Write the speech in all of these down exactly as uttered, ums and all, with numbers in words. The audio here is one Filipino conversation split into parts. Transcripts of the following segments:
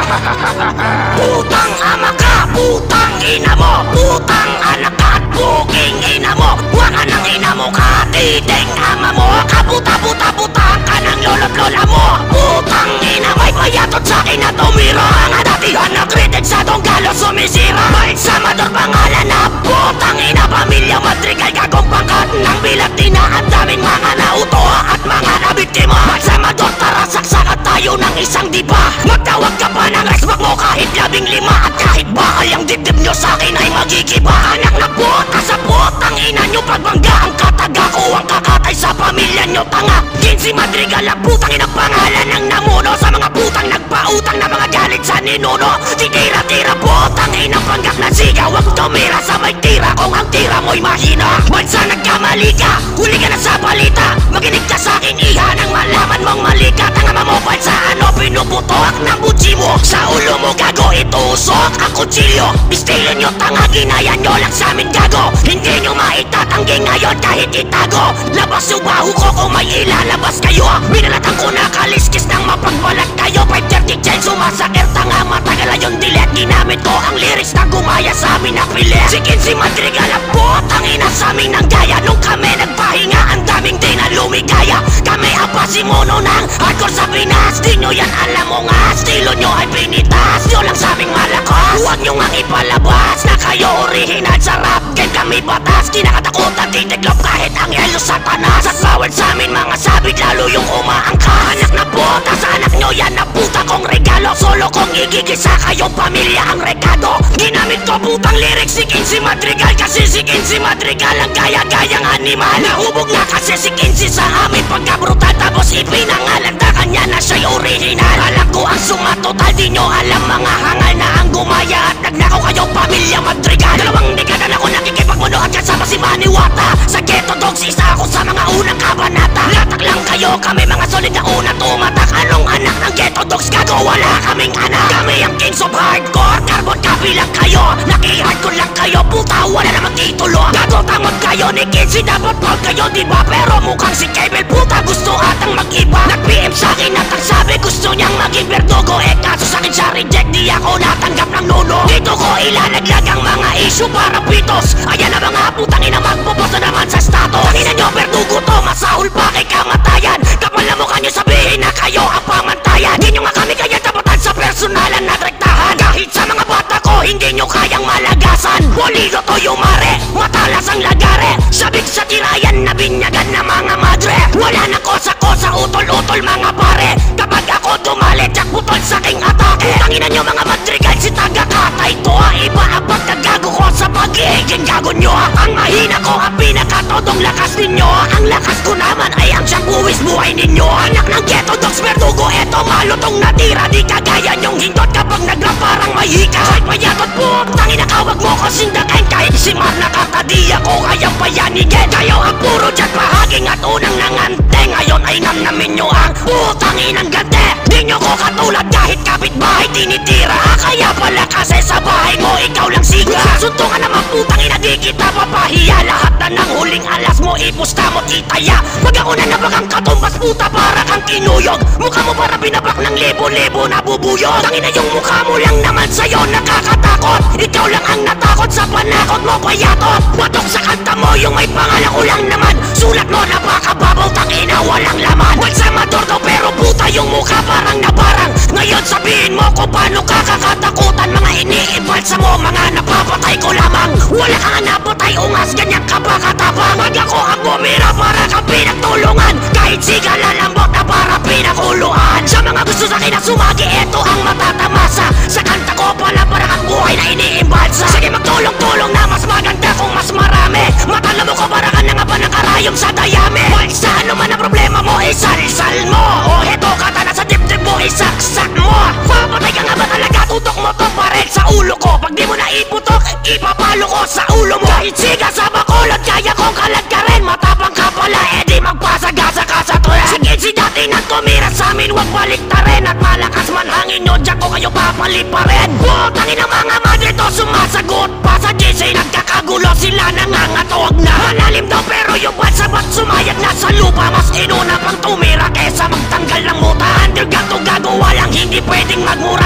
Putang ama ka, putang ina mo, putang anak ka at buging ina mo. Waka ng ina mo ka, titing ama mo. Kabuta-buta-buta ka ng lolo't lola mo. Putang ina may payatot sa'kin na tumira. Ang datihan na kritik sa donggalo sumisira. Bait sa mador pangalan na putang ina. Pamilya Madrigal kagong pangkat ng bilat tina. Ang daming mga nautoa at mga nabiktima. Bait sa mador tara saksakan tayo ng isang diba. Magtawag ka pa ng respect mo kahit labing lima. At kahit bakal yung dibdib nyo sa'kin ay magigiba. Anak na puta sa putang ina nyo. Pagbangga ang kataga ko ang kakatay sa pamilya nyo tanga. Ginsi Madrigal ang putang ina pangalan ng namuno. Sa mga putang nagpautang na mga galit sa ninuno. Titira-tira putang ina panggap na sigaw. Huwag tumira sa may tira kung ang tira mo'y mahina. Bansa nagkamali ka, huli ka na sa balita. Makinig ka sa'kin iha nang malaman mong mali ka. Tanga mamopal sa ano pinuputok ng butsi mo. Sa ulo mo gago itusok ang kutsilyo. Estilo nyo tanga ginaya nyo lang sa'min gago. Hindi nyo maitatanggi ngayon kahit itago. Labas yung baho ko kung may ilalabas kayo. Binalatan ko na kaliskis nang mapagbalat kayo. five thirty chain sumasakir tanga matagal na yung dilet. Ginamit ko ang lyrics na gumaya sa amin na pilit. Si Ginsi Madrigal ang putang ina sa amin ng gaya. Nung kami nagpahinga ang daming di na lumigaya. Kami ang pasimuno ng hardcore sa Pinas. Di nyo yan alam mo nga, estilo nyo ay pinitas. Nyo lang sa aming malakas, huwag nyo nga ipalabas na kayo original sa rap game. Kami batas, kinakatakutan titiglop kahit ang yelo satanas. At bawal sa amin mga sabit lalo yung umaangkas. Anak na puta sa anak nyo yan na puta kong regalo. Solo kong igigisa kayong pamilya ang rekado. Ginamit ko putang lyrics si Ginsi Madrigal. Kasi si Ginsi Madrigal ang gaya-gayang animal. Nahubog na kasi si Ginsi sa amin pagkabrutal. Tapos ipinangalanda kanya na siya'y original. Alam ko ang sumatotal, di nyo alam mga hangal na ang gumaya. At nagnakaw kayong pamilya Madrigal. Dalawang dekada na ako nakikipagmuno at kasama si Maniwata. Sa Ghetto Dogs isa ako sa mga unang kabanata. Latak lang kayo, kami mga solid na una tumatak. Anong anak ng Ghetto Dogs gago? Wala kaming anak. Kami ang kings of hardcore, carbon copy lang kayo. Naki-hardcore lang kayo, puta wala namang titulo. Gago tamot kayo ni Ginsi, dapat proud kayo diba? Pero mukhang si Kebel puta gusto atang mag-iba. Nag-P M sa'kin at ang sabi gusto niyang maging berdugo. Eh kaso sa'kin siya reject, di ako natanggap ng nuno. Dito ko ilalaglag ang mga issue para pitos. Ayan na mga putang ina magpupos na naman sa status. Tangina nyo berdugo to, masahol pa kay kamatayan. Kapal na mukha nyo sabihin na kayo ang pamantayan. Di nyo nga kami kaya tapatan sa personalan na rektahan. Kahit sa mga bata ko hindi nyo kayang malagasan. Boligo to yung mare, matalas ang lagare. Sabik sa tirayan na binyagan na mga madre. Wala na kosa-kosa, utol-utol mga pare. Kapag ako tumali, tsak putol sa aking atake. Tangina nyo mga Madrigal, si taga-katay to. Iba ang pagkagago ko sa pag-iiging gago nyo. Ang mahina ko ang pinakatodong lakas ninyo. Ang lakas ko naman ay ang siyang buwis buhay ninyo. Anak ng Ghetto Dogs, berdugo, eto malutong natira. Di kagaya nyong hindot kapag nagrap parang may hika. Kahit mayatot po, tangina ka, wag mo ko sindakain. Kahit si Mar nakakadi ako kayang payanigin. Kayo ang puro dyan bahaging at unang nangante. Ngayon ay namnamin nyo ang putang inang gante. Di nyo ko katulad kahit kapitbahay tinitira. Kaya pala kasi sa bahay mo ikaw lang siga. Suntukan naman putang ina, di kita papahiya. Lahat na ng huling alas mo ipusta mo itaya. Pag ako na nabagang katumbas puta para kang kinuyog. Mukha mo para binabak ng libo-libo na bubuyog. Tangina yung mukha mo lang naman sa'yo nakakatakot. Ikaw lang ang natakot sa panakot mo payatot. Batok sa kanta mo yung may pangalan ko lang naman. Sulat mo napakababaw, tangina walang laman. Wal sa matordo pero puta yung mukha parang nabarang. Ngayon sabihin mo kung paano ka kakatakutan. Mga iniibalsa mo, mga napapatay ko lamang. Wala kang napatay, ungas ganyan ka ba katapang. Pag ako ang bumira para kang pinagtulungan. Kahit siga lalambot na para pinakuluan. Sa mga gusto sa'kin na sumagi, eto ang matatamasa. Sa kanta ko pala parang ang buhay na iniimbalsa. Sige magtulong-tulong na mas maganda kung mas marami. Matala mo ko para ka na nga ba nakarayom sa dayami. Wal sa ano man ang problema mo, isal-sal mo. O heto kata na sa dibdib mo, isaksak mo. Papatay ka nga ba talaga, tutok mo to parel sa ulo ko. Pag di mo na iputok, ipapalo ko sa ulo mo. Kahit siga sa bakulot, kaya kong kalag ka rin. Matapang ka pala, edi magpasagasa ka sa tuyan. Sige si dati nang tumira sa amin, huwag balik ta rin. At malakas man hangin nyo, dyan ko kayo papalip pa rin. Putangin ang mga madre to, sumasagot pa sa G C. Nagkakagulo sila, nangangatog na. Malalim daw pero yung bansa ba't sumayag na sa lupa. Mas inuna pang tumira kesa magtanggal ng muta. Underground to gago, walang hindi pwedeng magmura. Di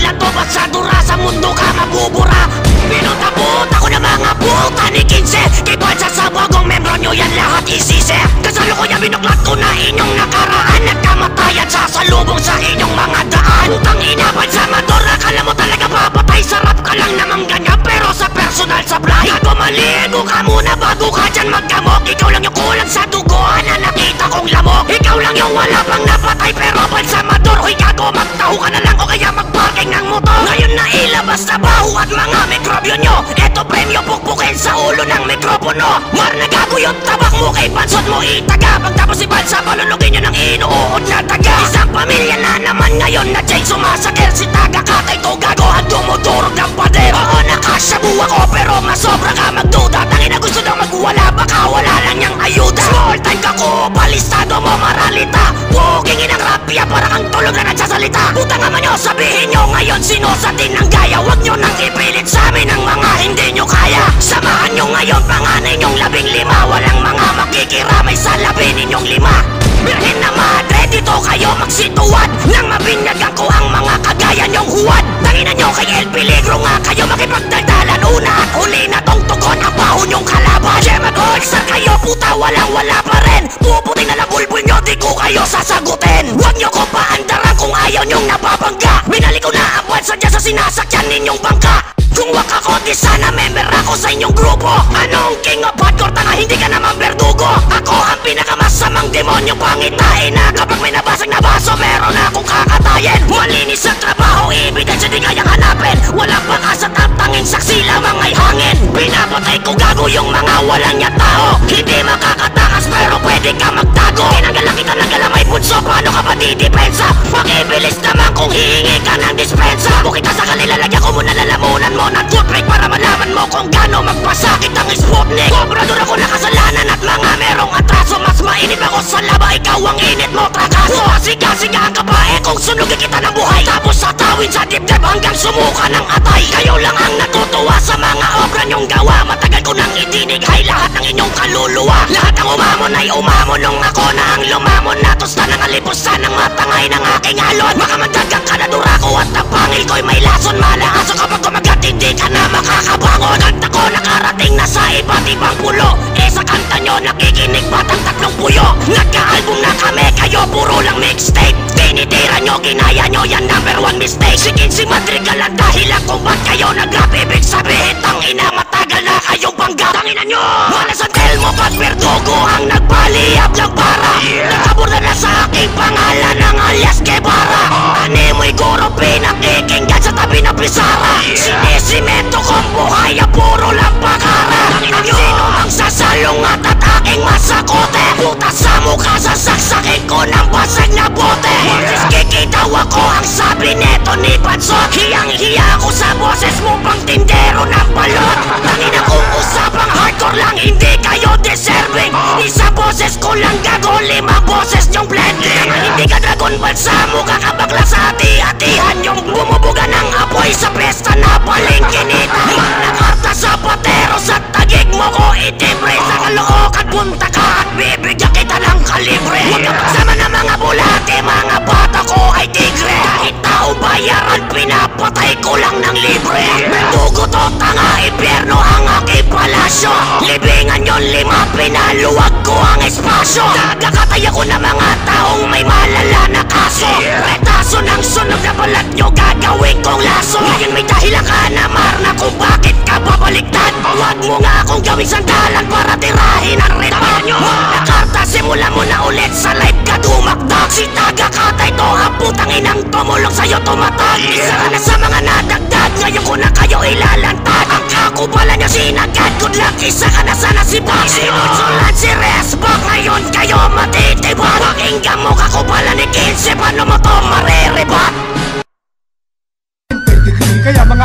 tila to basadura sa mundo ka mabubura. Pinuta-puta ko na mga puta ni Kinse, kibansa sa bagong membro nyo yan lahat isisi. Kasalukuyan binuklat ko na inyong nakaraan at kamatayan sasalubong sa inyong mga daan. Putang ina Balsamador, akala mo talaga papatay, sarap ka lang namang ganyan pero sa personal supply. Gago maligo ka muna bago ka dyan magkamok. Ikaw lang yung kulang sa dugoan na nakita kong lamok. Ikaw lang yung wala pang napatay pero Balsamador, hoy gago magtaho ka na lang o kaya magparking ng motor. Ngayon na ilabas sa baho at mga mikrobyo nyo, eto premyo pukpukin sa ulo ng mikropono. Mar na gago yung tabak mo kay bansot mo itaga. Pagtapos si Balsa balulugin nyo ng inuuod na taga. Isang pamilya na naman ngayon na Jake sumasakir. Si taga katay to gago at dumudurog ng pader. Oo nakasabu ako pero masobra ka magduda. Tangin na gusto daw magwala baka wala lang niyang ayuda. Small time ka ko, palistado mo maralita. Pugingin ang rapya para kang tulog na nagsasalita. Putang ama nyo, sabihin nyo ngayon sino sa din ng gaya. Huwag nyo nang ipilit sa amin ang mga hindi nyo kaya. Samahan nyo ngayon panganay nyong labing lima. Walang mga makikiramay sa labi ninyong lima. Birhen na madre, dito kayo magsituan nang mabinyagan ko ang mga kagaya nyong huwad. Tanginan nyo kay El Peligro nga kayo makipagdaldalan. Una at huli na tong tugon ang baho nyong kalaban. Siya mag-all-star kayo puta, walang wala pa rin. Puputin na lang bulbul nyo, di ko kayo sasagutin. Huwag nyo ko paandaran kung ayaw nyong napapangga. Binalik ko na ang buwan sadya sa sinasakyan ninyong bangka. Kung wak ako, di sana member ako sa inyong grupo. Anong king of hardcore, tanga hindi ka naman berdugo. Ako ang pinakamasamang demonyo pangitain na kapag may nabasag na baso, meron akong kakatayin. Malinis ang trabaho, ebidensya di kayang hanapin. Walang baka sa tatanging saksi lamang ay hangin. Pinapatay ko gago yung mga walang niya tao. Hindi makakatakas pero pwede ka magtago. Tinanggal lang kita ng galamay punso, paano ka pa didepensa? Pakibilis naman kung hihingi ka ng dispensa. Kung kita sa kanila, lagyan ko muna lalamunan mo ng toothpick para malaman mo kung gaano magpasakit ang Sputnik. Obrador ako na kasalanan at mga merong atraso. Mas mainit ako sa laba, ikaw ang init mo trakaso. Siga-siga ang kabae kung sunugin kita ng buhay. Tapos sa tawin sa dibdib hanggang sumuka ng atay. Kayo lang ang natutuwa sa mga obra nyong gawa. Matagal ko nang itinig ay lahat ng inyong kaluluwa. Lahat ng umamon ay umamon nung ako na ang lumamon. Natusta ng alipusan ng matangay ng aking alon. Makamadagang kanadura ko at ang pangil ko'y may lason. Malaaso kapag kumagat hindi ka na makakabangon. Kanta ko nakarating na sa iba't ibang pulo. Eh sa kanta nyo nakikinig ba't ang tatlong puyo? Nagka-album na kami, kayo puro lang mixtape. Tinitira nyo, ginaya nyo yan number one mistake. Sigin si Madrigal ang dahilan kung ba't kayo nag-rap. Ibig sabihin tang ina matagal na kayong bangga. Tanginan nyo, wala sa Telmo ba't Verdugo ang nagpaliyap ng para. Nakaburda na sa aking pangalan ng alias Guevara. Animoy guro pinakikinggan sa tabi ng Pisara. Sinisimento kong buhay ang puro lang pakara. Sino mang sasalungat at aking masakote. Puta sa mukha sasaksakin ko ng basag na bote. Martis kikitaw ako ang sabi neto ni Bansot. Hiyang-hiya ako sa boses mo pang tindero ng balot. Tangin akong usapang hardcore lang hindi kayo deserving. Isa boses ko lang gago, lima boses nyong blending. Hindi ka Dragon Ball sa mukha kabagla sa hati-hatihan. Yung bumubuga ng apoy sa pesta na palengkinita. Manakarta sa patero sa tagig mo ko itibre. Sa kalookan punta ka at bibigyan kita ng kalibre. Huwag ka pagsama ng mga bulate, mga bata ko ay tigre. Kahit tao bayaran, pinapatay ko lang ng libre. Berdugo to tanga, impyerno ang aking palasyo. Libingan yon lima, pinaluwag ko ang espasyo. Nagkakatay ako ng mga taong may malala na kaso. Retaso ng sunog na balat nyo gagawin kong laso. Ngayon may dahilan ka na Marna kung bakit ka babaliktad. Huwag mo nga akong gawing sandalan para tirahin ang retad. Nakarta, simula mo na ulit sa live ka dumaktak. Si taga katay to ang putang inang tumulong sa'yo tumatag. Isa ka na sa mga nadagdag, ngayon ko na kayo ilalantad. Ang kakupala nyo sinagad, good luck, isa ka na sana si Bak. Sinunsulan si Resbak, ngayon kayo matitibag. Pakinggan mo kakupala ni Kinse, paano mo to mariribat? Kaya mga aso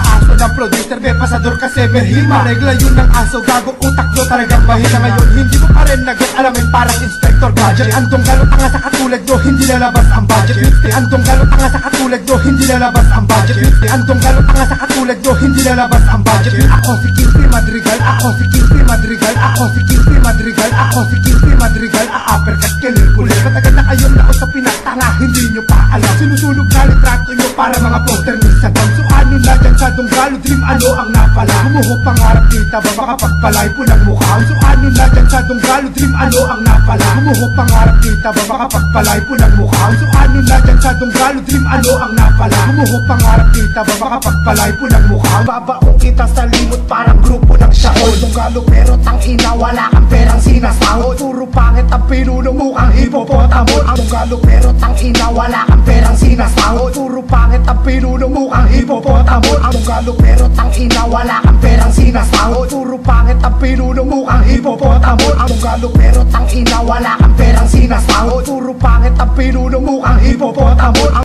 ng producer, may pasador kasi may hima. Regla yun ng aso, gago utak nyo talagang bahina. Ngayon hindi mo pa rin nag-get alamin parang Inspector Gadget. Andong galo tanga sa katulad nyo, hindi lalabas ang budget. Andong galo tanga sa katulad nyo, hindi lalabas ang budget. Andong galo tanga sa katulad nyo, hindi lalabas ang budget. Ako si Kimpi Madrigal, ako si Kimpi Madrigal, ako si Kimpi Madrigal, ako si Kimpi Madrigal. A-uppercut kilir kulit, matagal na kayong laos sa pinatanga, hindi nyo pa alam. Sinusunog na litrato nyo para mga poster ni Saddam. So ano na dyan sa Donggalo Dream, ano ang napala? Humuhok pangarap kita ba makapagpalay po ng mukha? So ano na dyan sa Donggalo Dream, ano ang napala? Humuhok pangarap kita ba makapagpalay po ng mukha? So ano na dyan sa Donggalo Dream, ano ang napala? Humuhok pangarap kita ba makapagpalay po ng mukha? Babaong kita sa limot parang grupo ng Shaol. Donggalo pero tangina wala kang perang sinasahod. Puro pangit ang pinuno mukhang hipopotamon. Donggalo pero tangina wala kang perang sinasahod. Puro pangit ang pinuno mukhang hipopotamon. Donggalo pero tangina wala kang perang sinasahod. Puro pangit ang pinuno mukhang hipopotamon. Donggalo pero tangina wala kang perang sinasahod. Puro pangit ang pinuno mukhang hipopotamon.